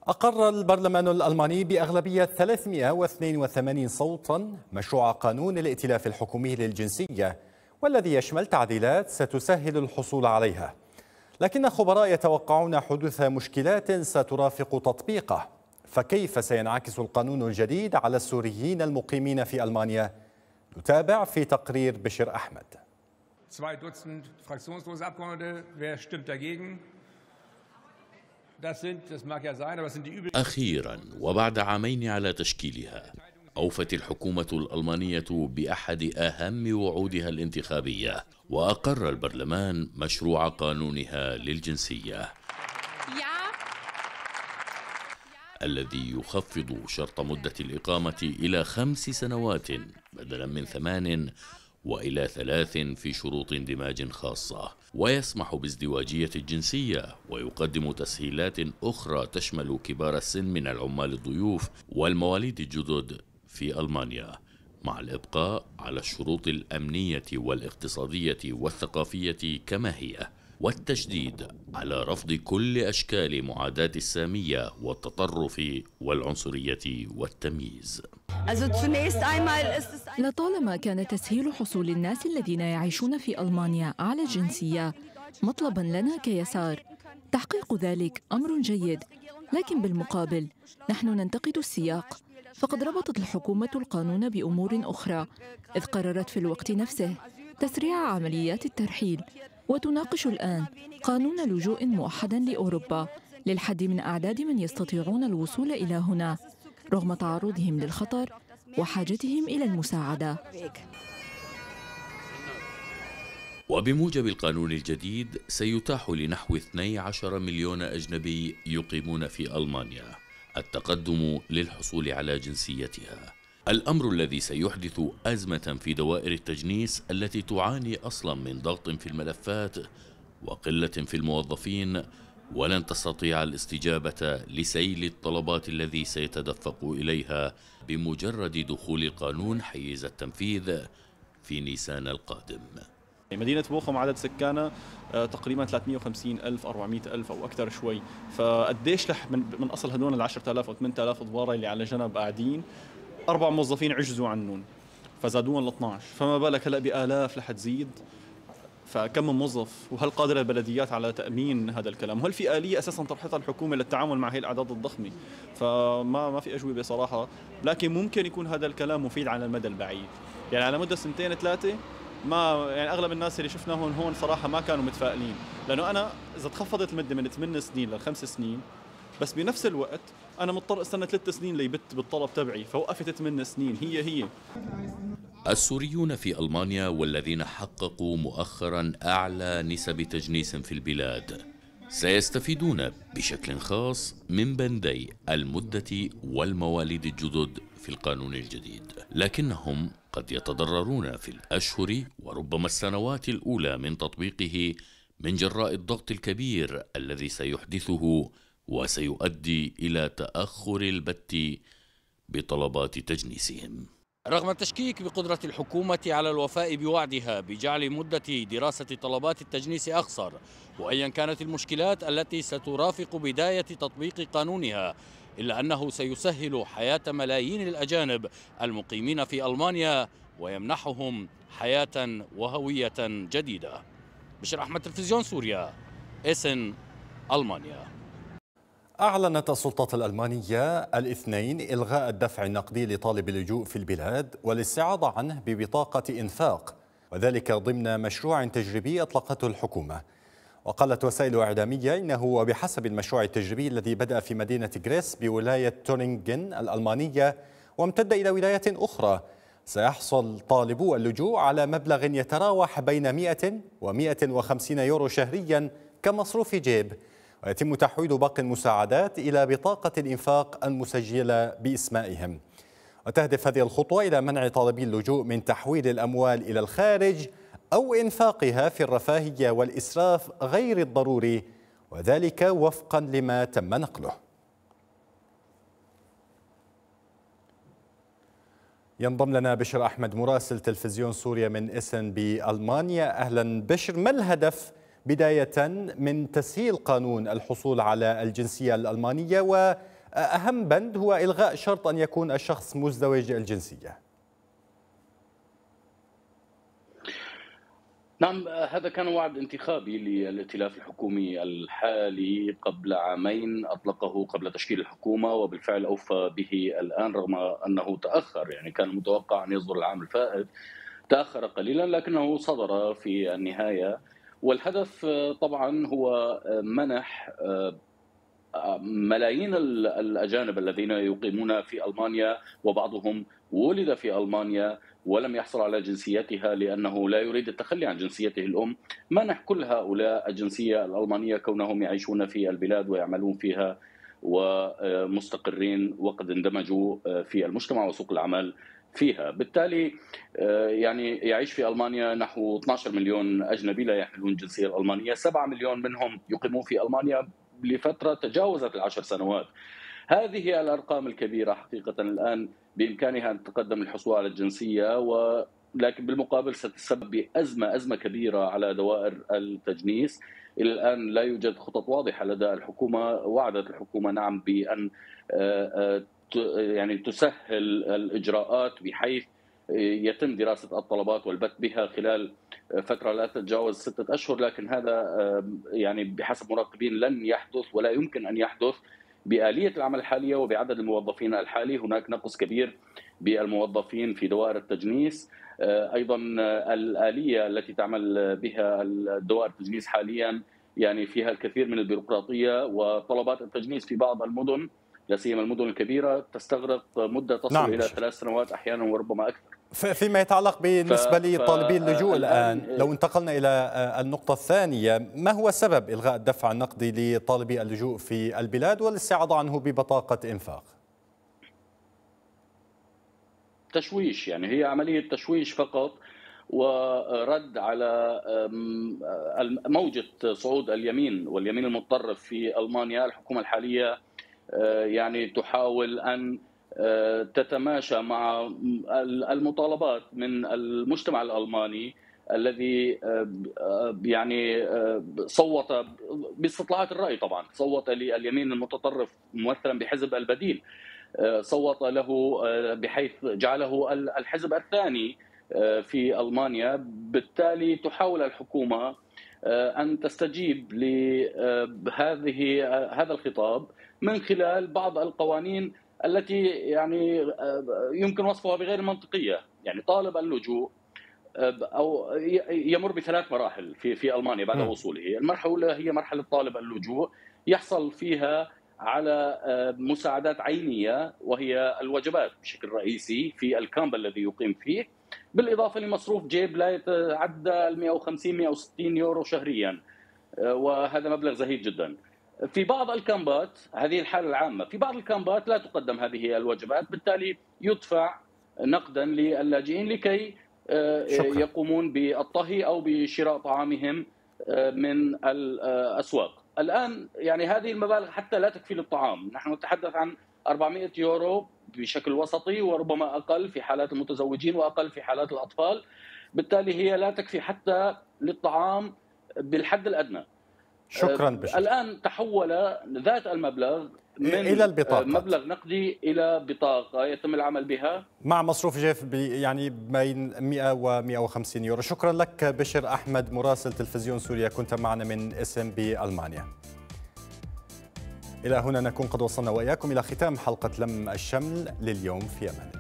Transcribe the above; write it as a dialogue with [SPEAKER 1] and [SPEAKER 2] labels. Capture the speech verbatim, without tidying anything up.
[SPEAKER 1] أقر البرلمان الألماني بأغلبية ثلاثمئة واثنين وثمانين صوتا مشروع قانون الائتلاف الحكومي للجنسية، والذي يشمل تعديلات ستسهل الحصول عليها. لكن خبراء يتوقعون حدوث مشكلات سترافق تطبيقه. فكيف سينعكس القانون الجديد على السوريين المقيمين في ألمانيا؟ نتابع في تقرير بشر أحمد.
[SPEAKER 2] أخيرا وبعد عامين على تشكيلها، أوفت الحكومة الألمانية بأحد أهم وعودها الانتخابية، وأقر البرلمان مشروع قانونها للجنسية الذي يخفض شرط مدة الإقامة إلى خمس سنوات بدلا من ثمان، وإلى ثلاث في شروط اندماج خاصة، ويسمح بازدواجية الجنسية، ويقدم تسهيلات أخرى تشمل كبار السن من العمال الضيوف والمواليد الجدد في ألمانيا، مع الإبقاء على الشروط الأمنية والاقتصادية والثقافية كما هي، والتشديد على رفض كل أشكال معاداة السامية والتطرف والعنصرية والتمييز.
[SPEAKER 3] لطالما كان تسهيل حصول الناس الذين يعيشون في ألمانيا على الجنسية مطلباً لنا كيسار. تحقيق ذلك أمر جيد، لكن بالمقابل نحن ننتقد السياق، فقد ربطت الحكومة القانون بأمور أخرى، إذ قررت في الوقت نفسه تسريع عمليات الترحيل، وتناقش الآن قانون لجوء موحداً لأوروبا للحد من أعداد من يستطيعون الوصول إلى هنا رغم تعرضهم للخطر وحاجتهم إلى المساعدة.
[SPEAKER 2] وبموجب القانون الجديد سيتاح لنحو اثني عشر مليون أجنبي يقيمون في ألمانيا التقدم للحصول على جنسيتها، الأمر الذي سيحدث أزمة في دوائر التجنيس التي تعاني أصلا من ضغط في الملفات وقلة في الموظفين، ولن تستطيع الاستجابة لسيل الطلبات الذي سيتدفق إليها بمجرد دخول القانون حيز التنفيذ في نيسان القادم.
[SPEAKER 4] مدينة بوخم عدد سكانها تقريبا ثلاثمئة وخمسين ألف أربعمئة ألف أو أكثر شوي، فقديش لح من, من أصل هدول ال عشرة آلاف أو ثمانية آلاف ضبارة اللي على جنب قاعدين، أربع موظفين عجزوا عنهم فزادوهم ل اثني عشر، فما بالك هلا بآلاف رح تزيد. فكم من موظف، وهل قادرة البلديات على تأمين هذا الكلام؟ وهل في آلية أساساً طرحتها الحكومة للتعامل مع هي الأعداد الضخمة؟ فما ما في أجوبة صراحة، لكن ممكن يكون هذا الكلام مفيد على المدى البعيد، يعني على مدة سنتين ثلاثة. ما يعني أغلب الناس اللي شفناهم هون صراحة ما كانوا متفائلين، لأنه أنا إذا تخفضت المدة من ثمان سنين لخمس سنين، بس بنفس الوقت أنا مضطر استنى ثلاث سنين ليبت بالطلب تبعي، فوقفت ثمان سنين هي هي.
[SPEAKER 2] السوريون في ألمانيا والذين حققوا مؤخرا أعلى نسب تجنيس في البلاد سيستفيدون بشكل خاص من بندي المدة والمواليد الجدد في القانون الجديد، لكنهم قد يتضررون في الأشهر وربما السنوات الأولى من تطبيقه من جراء الضغط الكبير الذي سيحدثه وسيؤدي إلى تأخر البت بطلبات تجنيسهم.
[SPEAKER 5] رغم التشكيك بقدرة الحكومة على الوفاء بوعدها بجعل مدة دراسة طلبات التجنيس أقصر، وأيا كانت المشكلات التي سترافق بداية تطبيق قانونها، إلا أنه سيسهل حياة ملايين الأجانب المقيمين في ألمانيا ويمنحهم حياة وهوية جديدة. بشر أحمد، تلفزيون سوريا، إسن، ألمانيا.
[SPEAKER 1] أعلنت السلطات الألمانية الاثنين إلغاء الدفع النقدي لطالب اللجوء في البلاد والاستعاضة عنه ببطاقة إنفاق، وذلك ضمن مشروع تجريبي أطلقته الحكومة. وقالت وسائل إعلامية إنه وبحسب المشروع التجريبي الذي بدأ في مدينة غريس بولاية تورينغن الألمانية وامتد إلى ولايات أخرى، سيحصل طالبو اللجوء على مبلغ يتراوح بين مئة ومئة وخمسين يورو شهريا كمصروف جيب، ويتم تحويل باقي المساعدات إلى بطاقة الإنفاق المسجلة باسمائهم. وتهدف هذه الخطوة إلى منع طالبي اللجوء من تحويل الأموال إلى الخارج أو إنفاقها في الرفاهية والإسراف غير الضروري، وذلك وفقا لما تم نقله. ينضم لنا بشر أحمد مراسل تلفزيون سوريا من إسن بألمانيا. أهلا بشر، ما الهدف بداية من تسهيل قانون الحصول على الجنسية الألمانية، أهم بند هو إلغاء شرط أن يكون الشخص مزدوج الجنسية.
[SPEAKER 2] نعم، هذا كان وعد انتخابي للائتلاف الحكومي الحالي قبل عامين، أطلقه قبل تشكيل الحكومة وبالفعل أوفى به الآن رغم أنه تأخر. يعني كان متوقع أن يصدر العام الفائت، تأخر قليلا لكنه صدر في النهاية. والهدف طبعا هو منح ملايين الأجانب الذين يقيمون في ألمانيا وبعضهم ولد في ألمانيا ولم يحصل على جنسيتها لأنه لا يريد التخلي عن جنسيته الأم، منح كل هؤلاء الجنسية الألمانية كونهم يعيشون في البلاد ويعملون فيها ومستقرين وقد اندمجوا في المجتمع وسوق العمل فيها. بالتالي يعني يعيش في ألمانيا نحو اثني عشر مليون أجنبي لا يحملون الجنسية الألمانية، سبعة مليون منهم يقيمون في ألمانيا لفترة تجاوزت العشر سنوات. هذه الأرقام الكبيرة حقيقة الآن بإمكانها أن تقدم الحصول على الجنسية، ولكن بالمقابل ستسبب بأزمة أزمة كبيرة على دوائر التجنيس. إلى الآن لا يوجد خطط واضحة لدى الحكومة. وعدت الحكومة نعم بأن يعني تسهل الإجراءات بحيث يتم دراسة الطلبات والبت بها خلال فترة لا تتجاوز ستة أشهر، لكن هذا يعني بحسب مراقبين لن يحدث ولا يمكن أن يحدث بآلية العمل الحالية وبعدد الموظفين الحالي. هناك نقص كبير بالموظفين في دوائر التجنيس. أيضا الآلية التي تعمل بها دوائر التجنيس حاليا يعني فيها الكثير من البيروقراطية، وطلبات التجنيس في بعض المدن لا سيما المدن الكبيرة تستغرق مدة تصل نعم. إلى ثلاث سنوات أحيانا وربما أكثر.
[SPEAKER 1] فيما يتعلق بالنسبة ف... لطالبي اللجوء الآن، الآن لو انتقلنا إلى النقطة الثانية، ما هو سبب إلغاء الدفع النقدي لطالبي اللجوء في البلاد والاستعاضة عنه ببطاقة إنفاق؟
[SPEAKER 2] تشويش، يعني هي عملية تشويش فقط ورد على موجة صعود اليمين واليمين المتطرف في ألمانيا. الحكومة الحالية يعني تحاول أن تتماشى مع المطالبات من المجتمع الألماني الذي يعني صوت باستطلاعات الرأي، طبعا صوت لليمين المتطرف ممثلا بحزب البديل، صوت له بحيث جعله الحزب الثاني في ألمانيا. بالتالي تحاول الحكومة أن تستجيب لهذه هذا الخطاب من خلال بعض القوانين التي يعني يمكن وصفها بغير المنطقية. يعني طالب اللجوء أو يمر بثلاث مراحل في في ألمانيا بعد وصوله. المرحلة الأولى هي مرحلة طالب اللجوء، يحصل فيها على مساعدات عينية وهي الوجبات بشكل رئيسي في الكامب الذي يقيم فيه، بالإضافة لمصروف جيب لا يتعدى مئة وخمسين مئة وستين يورو شهريا، وهذا مبلغ زهيد جدا. في بعض الكامبات، هذه الحالة العامة، في بعض الكامبات لا تقدم هذه الوجبات، بالتالي يدفع نقدا للاجئين لكي شكرا. يقومون بالطهي أو بشراء طعامهم من الأسواق. الآن يعني هذه المبالغ حتى لا تكفي للطعام. نحن نتحدث عن أربعمئة يورو بشكل وسطي وربما أقل في حالات المتزوجين وأقل في حالات الأطفال. بالتالي هي لا تكفي حتى للطعام بالحد الأدنى.
[SPEAKER 1] شكرا بشكل.
[SPEAKER 2] الآن تحول ذات المبلغ من
[SPEAKER 1] إلى البطاقة،
[SPEAKER 2] مبلغ نقدي إلى بطاقة يتم العمل بها
[SPEAKER 1] مع مصروف جيف يعني بين مئة ومئة وخمسين يورو. شكرا لك بشر أحمد مراسل تلفزيون سوريا، كنت معنا من اسم بألمانيا. إلى هنا نكون قد وصلنا وإياكم إلى ختام حلقة لم الشمل لليوم. في أمان الله.